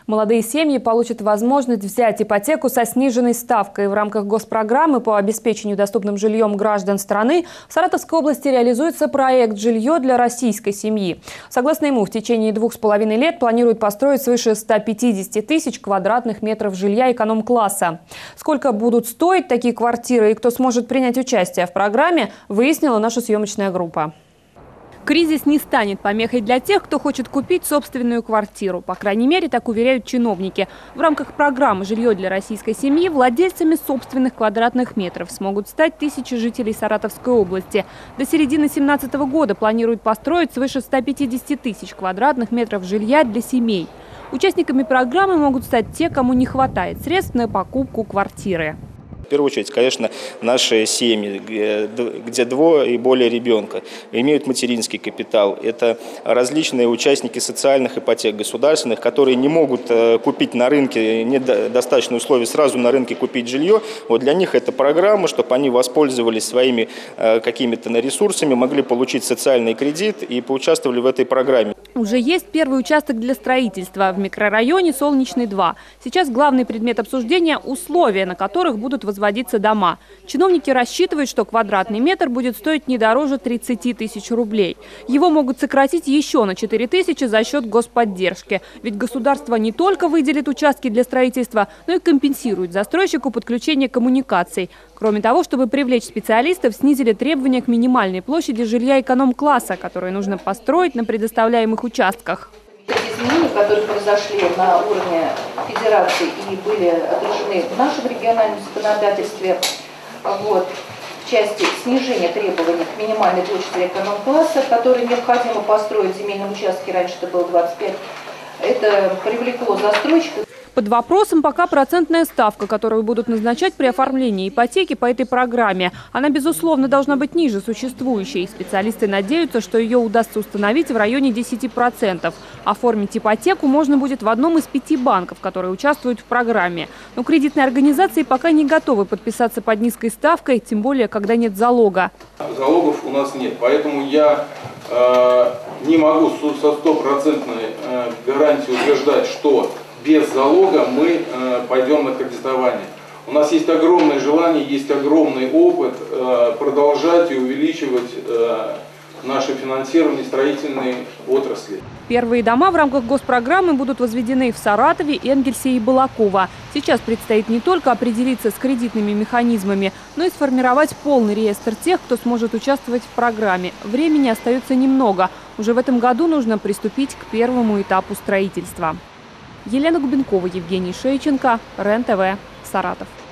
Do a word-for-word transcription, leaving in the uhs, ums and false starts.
Молодые семьи получат возможность взять ипотеку со сниженной ставкой. В рамках госпрограммы по обеспечению доступным жильем граждан страны в Саратовской области реализуется проект «Жилье для российской семьи». Согласно ему, в течение двух с половиной лет планируют построить свыше ста пятидесяти тысяч квадратных метров жилья эконом-класса. Сколько будут стоить такие квартиры и кто сможет принять участие в программе, выяснила наша съемочная группа. Кризис не станет помехой для тех, кто хочет купить собственную квартиру. По крайней мере, так уверяют чиновники. В рамках программы «Жилье для российской семьи» владельцами собственных квадратных метров смогут стать тысячи жителей Саратовской области. До середины две тысячи семнадцатого года планируют построить свыше ста пятидесяти тысяч квадратных метров жилья для семей. Участниками программы могут стать те, кому не хватает средств на покупку квартиры. В первую очередь, конечно, наши семьи, где двое и более ребенка, имеют материнский капитал. Это различные участники социальных ипотек государственных, которые не могут купить на рынке, нет достаточно условий сразу на рынке купить жилье. Вот для них это программа, чтобы они воспользовались своими какими-то ресурсами, могли получить социальный кредит и поучаствовали в этой программе. Уже есть первый участок для строительства в микрорайоне Солнечный два. Сейчас главный предмет обсуждения – условия, на которых будут возводиться дома. Чиновники рассчитывают, что квадратный метр будет стоить не дороже тридцати тысяч рублей. Его могут сократить еще на четыре тысячи за счет господдержки. Ведь государство не только выделит участки для строительства, но и компенсирует застройщику подключение коммуникаций. Кроме того, чтобы привлечь специалистов, снизили требования к минимальной площади жилья эконом-класса, которые нужно построить на предоставляемых участках. Изменения, которые произошли на уровне федерации и были отражены в нашем региональном законодательстве, вот, в части снижения требований к минимальной площади эконом-класса, которые необходимо построить в земельном участке, раньше это было двадцать пять, это привлекло застройщиков. Под вопросом пока процентная ставка, которую будут назначать при оформлении ипотеки по этой программе. Она, безусловно, должна быть ниже существующей. Специалисты надеются, что ее удастся установить в районе десяти процентов. Оформить ипотеку можно будет в одном из пяти банков, которые участвуют в программе. Но кредитные организации пока не готовы подписаться под низкой ставкой, тем более, когда нет залога. Залогов у нас нет, поэтому я э, не могу со стопроцентной э, гарантией утверждать, что без залога мы э, пойдем на кредитование. У нас есть огромное желание, есть огромный опыт э, продолжать и увеличивать э, наше финансирование строительной отрасли. Первые дома в рамках госпрограммы будут возведены в Саратове, Энгельсе и Балаково. Сейчас предстоит не только определиться с кредитными механизмами, но и сформировать полный реестр тех, кто сможет участвовать в программе. Времени остается немного. Уже в этом году нужно приступить к первому этапу строительства. Елена Губенкова, Евгений Шейченко, РЕН-ТВ, Саратов.